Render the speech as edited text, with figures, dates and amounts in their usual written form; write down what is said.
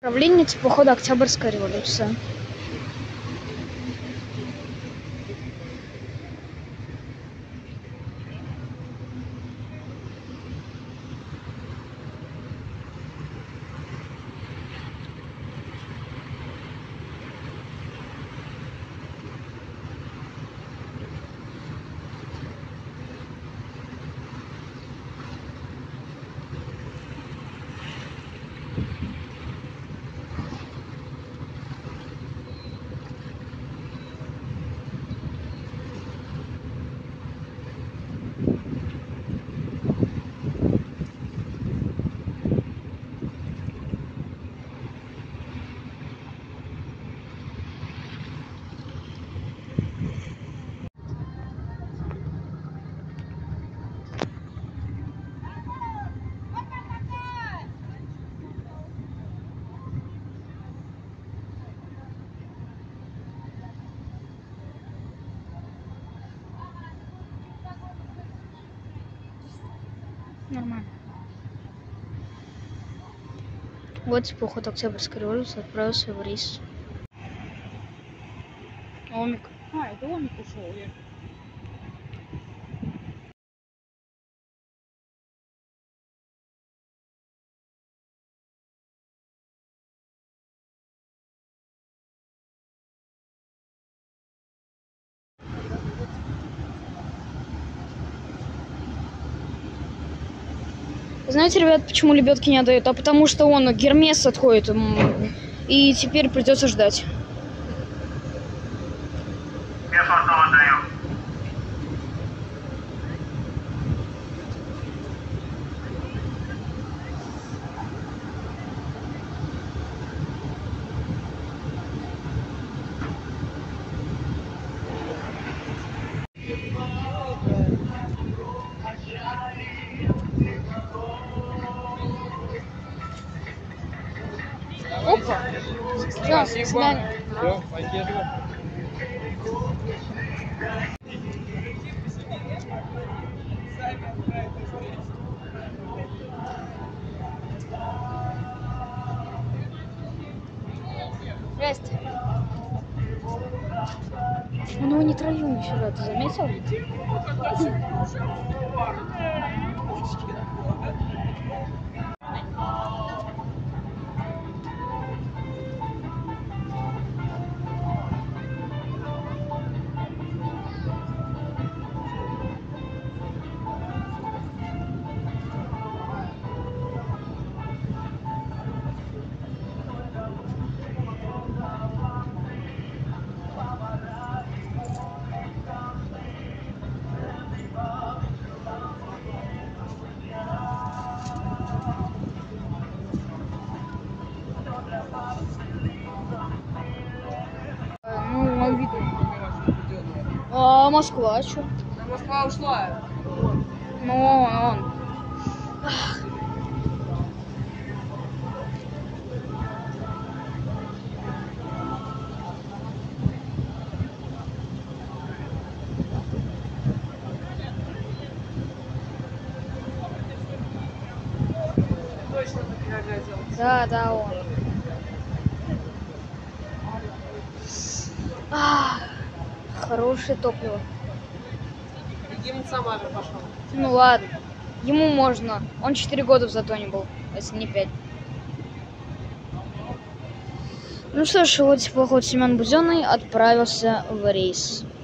Правленница, походу, Октябрьская революция. Нормально. Вот поход Октябрьской революции отправился в рейс. Омик. Это Омик ушел. Знаете, ребят, почему лебедки не отдают? А потому что он Гермес отходит, и теперь придется ждать. Опа! Все, до свидания. Все, пойдем. Здрасте. Он его не травил нифига, ты заметил? Ну, видно. А Москва, что? Москва ушла. Ну, он. Точно так нагадил. Да, он. Хорошее топливо. Дим сама же пошел. Ну ладно, ему можно. Он 4 года в Затоне был, если не 5. Ну что ж, вот поход Семен Буденный отправился в рейс.